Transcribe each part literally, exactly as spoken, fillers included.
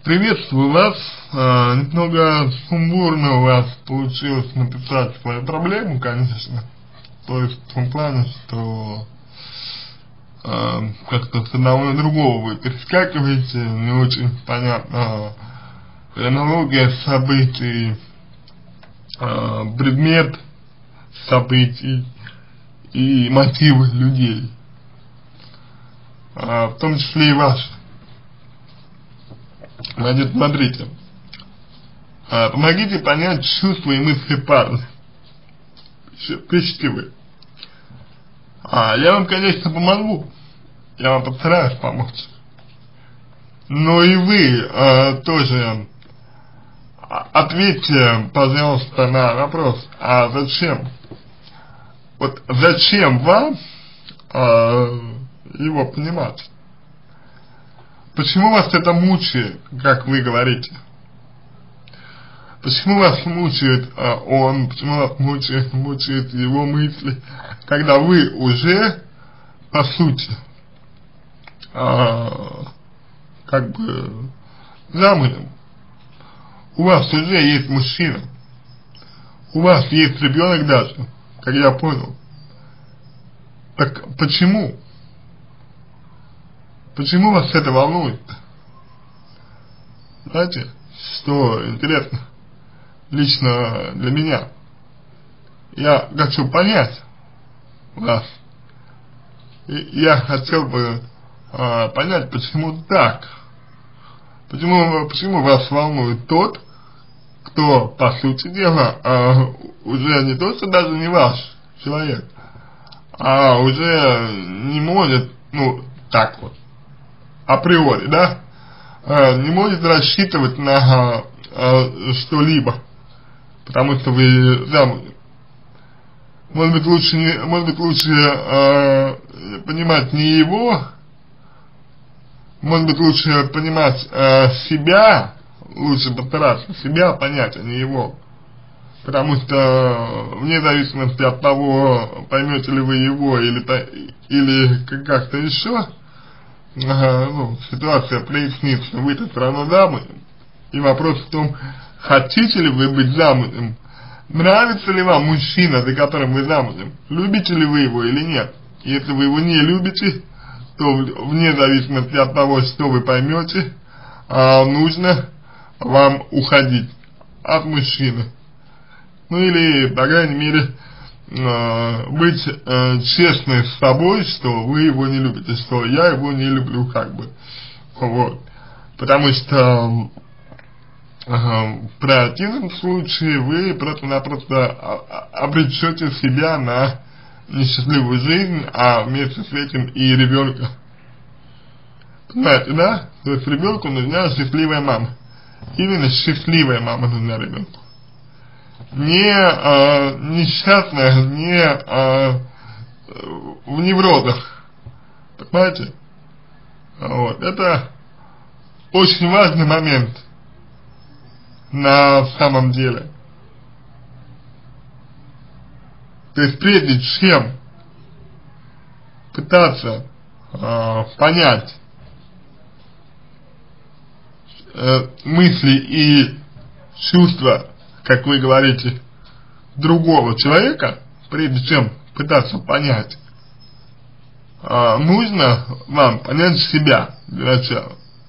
Приветствую вас. А, немного сумбурно у вас получилось написать свою проблему, конечно. То есть в том плане, что а, как-то с одного на другого вы перескакиваете, не очень понятно хронология событий, а, предмет событий и мотивы людей, а, в том числе и ваши. Значит, смотрите, а, помогите понять чувства и мысли парня. Пишите вы. А, я вам, конечно, помогу. Я вам постараюсь помочь. Но и вы а, тоже ответьте, пожалуйста, на вопрос, а зачем? Вот зачем вам а, его понимать? Почему вас это мучает, как вы говорите? Почему вас мучает а, он, почему вас мучает, мучает его мысли, когда вы уже, по сути, а, как бы замужем? У вас уже есть мужчина, у вас есть ребенок даже, как я понял. Так почему? Почему вас это волнует? Знаете, что интересно, лично для меня, я хочу понять вас, и я хотел бы а, понять, почему так, почему, почему вас волнует тот, кто, по сути дела, а, уже не то, что даже не ваш человек, а уже не может, ну, так вот, априори, да, э, не может рассчитывать на э, что-либо, потому что вы замужем. Может быть, лучше, не, может быть, лучше э, понимать не его, может быть, лучше понимать э, себя, лучше постараться себя понять, а не его. Потому что, вне зависимости от того, поймете ли вы его или, или как-то еще, Ага, ну, ситуация прояснится, вы-то все равно замужем. И вопрос в том, хотите ли вы быть замужем, нравится ли вам мужчина, за которым вы замужем, любите ли вы его или нет. Если вы его не любите, то вне зависимости от того, что вы поймете, нужно вам уходить от мужчины. Ну или, по крайней мере, быть э, честной с собой, что вы его не любите, что я его не люблю, как бы, вот, потому что э, в противном случае вы просто-напросто обречете себя на несчастливую жизнь, а вместе с этим и ребенка. Понимаете, да? То есть ребенку нужна счастливая мама. Именно счастливая мама нужна ребенку. Не э, несчастная, не э, в неврозах, понимаете? Вот, это очень важный момент на самом деле. То есть прежде чем пытаться э, понять э, мысли и чувства, как вы говорите, другого человека, прежде чем пытаться понять, а, нужно вам понять себя для начала.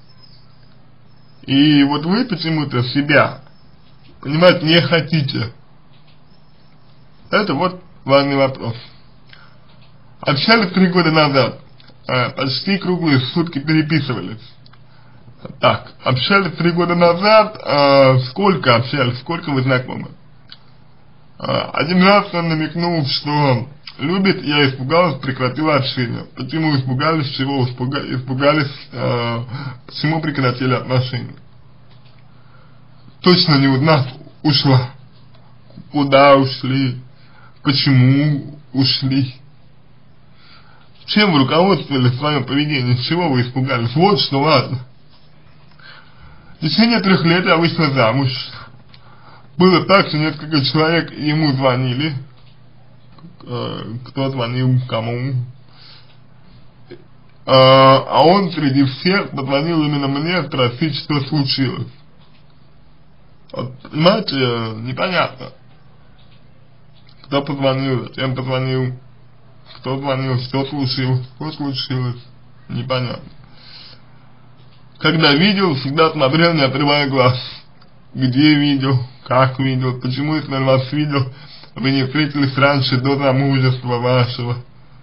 И вот вы почему-то себя понимать не хотите. Это вот важный вопрос. Общались три года назад, а, почти круглые сутки переписывались. Так, общались три года назад, э, сколько общались, сколько вы знакомы? Э, один раз он намекнул, что любит, я испугалась, прекратила общение. Почему испугались, чего испуга, испугались, э, почему прекратили отношения? Точно не одна ушла. Куда ушли? Почему ушли? Чем вы руководствовались в своем поведении, чего вы испугались? Вот что важно. В течение трех лет я вышла замуж. Было так, что несколько человек ему звонили. Кто звонил, кому. а, а он среди всех позвонил именно мне спросить, что случилось. Вот, понимаете, непонятно, кто позвонил, зачем позвонил, кто звонил, что случилось, что случилось, непонятно. Когда видел, всегда смотрел, не отрывая глаз. Где видел, как видел, почему, если он вас видел, вы не встретились раньше, до замужества вашего.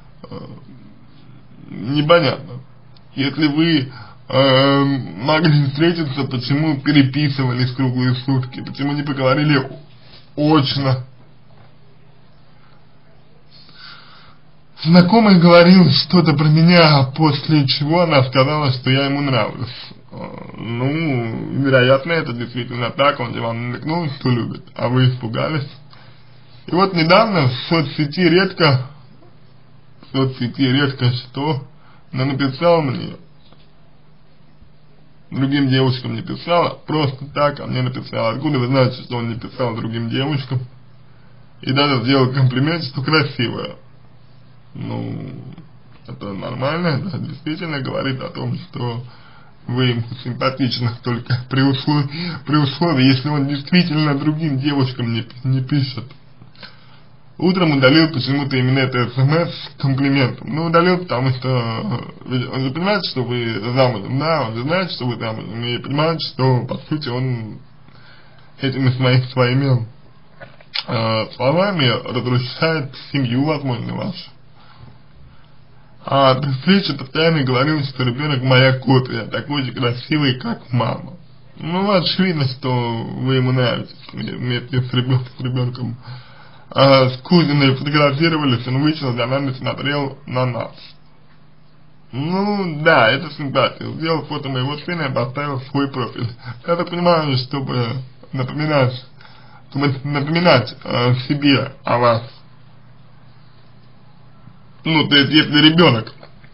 Непонятно. Если вы э, могли встретиться, почему переписывались круглые сутки, почему не поговорили очно. Знакомый говорил что-то про меня, после чего она сказала, что я ему нравлюсь. Ну, вероятно, это действительно так, он же вам намекнул, что любит, а вы испугались. И вот недавно в соцсети редко, в соцсети редко что, но написал мне, другим девушкам не писала, просто так, а мне написала. Откуда вы знаете, что он не писал другим девушкам? И даже сделал комплимент, что красивая. Ну, это нормально, это действительно говорит о том, что вы ему симпатичны, только при условии, при условии, если он действительно другим девушкам не, не пишет. Утром удалил почему-то именно это смс с комплиментом. Ну, удалил, потому что он же понимает, что вы замужем, да, он же знает, что вы замужем, и понимает, что, по сути, он этими своими, своими э, словами разрушает семью, возможно, вашу. А при встрече постоянно говорил, что ребенок моя копия, такой же красивый, как мама. Ну, очевидно, что вы ему нравитесь вместе с ребенком. А, с кузиной фотографировались, он вышел за нами, смотрел на нас. Ну, да, это симпатия. Сделал фото моего сына и поставил свой профиль. Я так понимаю, чтобы напоминать, чтобы напоминать э, себе о вас. Ну, то есть, если ребенок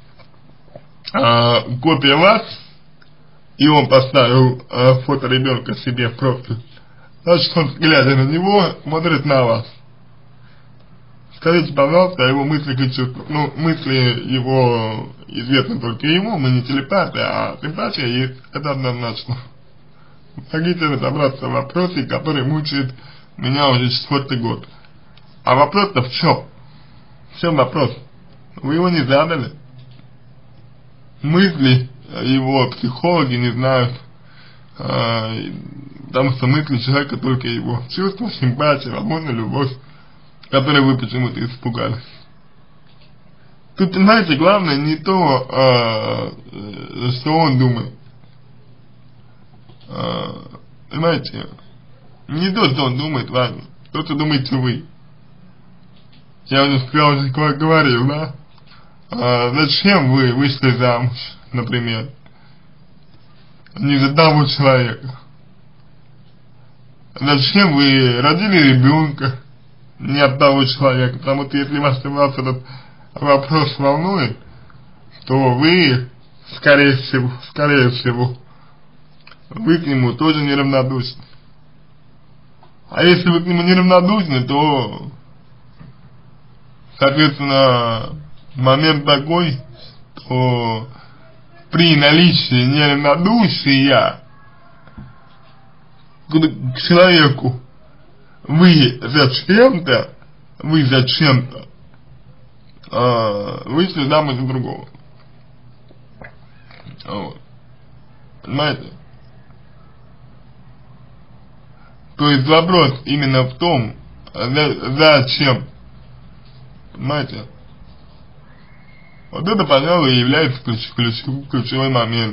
э, копия вас, и он поставил э, фото ребенка себе в профиль, значит, он, глядя на него, смотрит на вас. Скажите, пожалуйста, о его мыслях и чувствах. Ну, мысли его известны только ему, мы не телепаты, а симпатия есть, это однозначно. Помогите разобраться в вопросе, который мучает меня уже четвертый год. А вопрос-то в чем? В чем вопрос? Вы его не задали. Мысли его психологи не знают, э, потому что мысли человека только его чувства, симпатия, возможно, любовь, которой вы почему-то испугались. Тут, понимаете, главное не то, э, что он думает. Э, понимаете, не то, что он думает, важно, то, что думаете вы. Я уже сказал, уже говорил, да? А зачем вы вышли замуж, например? Не за того человека. Зачем вы родили ребенка не от того человека? Потому что если вас, вас этот вопрос волнует, то вы, скорее всего, скорее всего, вы к нему тоже неравнодушны. А если вы к нему неравнодушны, то, соответственно, момент такой, что при наличии неравнодушия к человеку вы зачем-то, вы зачем-то э, вышли замуж за другого. Вот. Понимаете? То есть вопрос именно в том, за, зачем. Понимаете? Вот это, пожалуй, и является ключ, ключ, ключевой момент.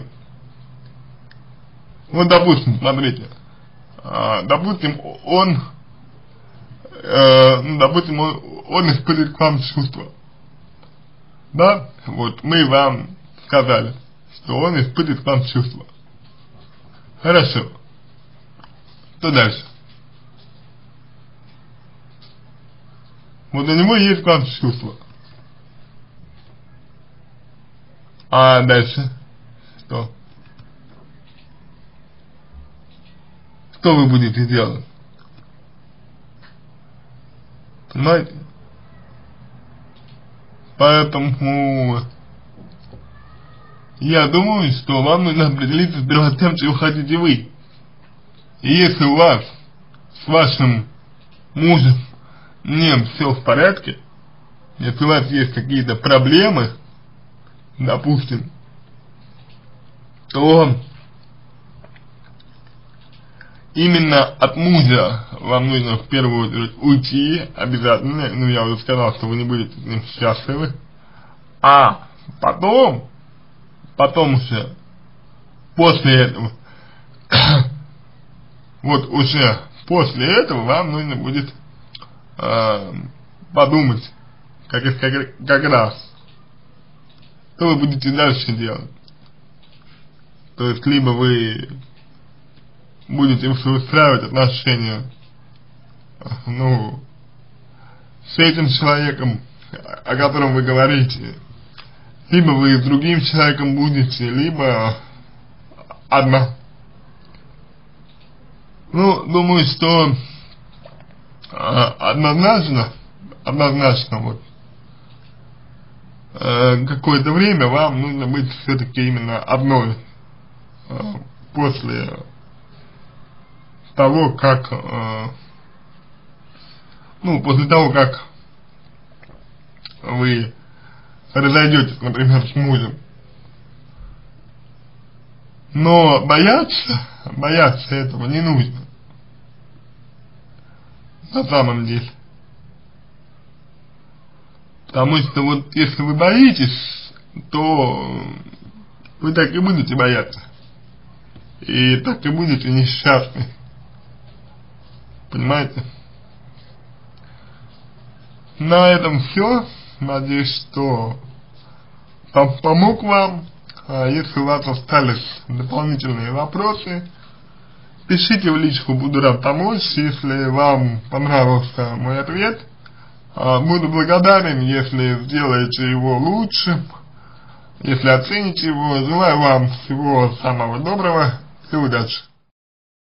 Вот, допустим, смотрите, а, допустим, он, э, ну, допустим, он, он испытывает к вам чувства, да, вот, мы вам сказали, что он испытывает к вам чувства. Хорошо. Что дальше? Вот у него есть к вам чувства. А дальше что? Что вы будете делать? Понимаете? Поэтому я думаю, что вам нужно определиться сперва с тем, чего хотите вы. И если у вас с вашим мужем не все в порядке, если у вас есть какие-то проблемы, допустим, то именно от мужа вам нужно в первую очередь уйти обязательно. Ну, я уже сказал, что вы не будете с ним счастливы. А потом, потом уже, после этого, вот уже после этого вам нужно будет э, подумать, как, как, как раз, что вы будете дальше делать. То есть, либо вы будете устраивать отношения, ну, с этим человеком, о котором вы говорите, либо вы с другим человеком будете, либо одна. Ну, думаю, что э, однозначно, однозначно вот, э, какое-то время вам нужно быть все-таки именно одной, э, после того, как, э, ну, после того, как вы разойдетесь, например, с мужем. Но бояться, бояться этого не нужно, на самом деле. Потому что вот если вы боитесь, то вы так и будете бояться. И так и будете несчастны. Понимаете? На этом все. Надеюсь, что помог вам. А если у вас остались дополнительные вопросы, пишите в личку, буду рад помочь. Если вам понравился мой ответ, буду благодарен, если сделаете его лучше, если оцените его. Желаю вам всего самого доброго и удачи.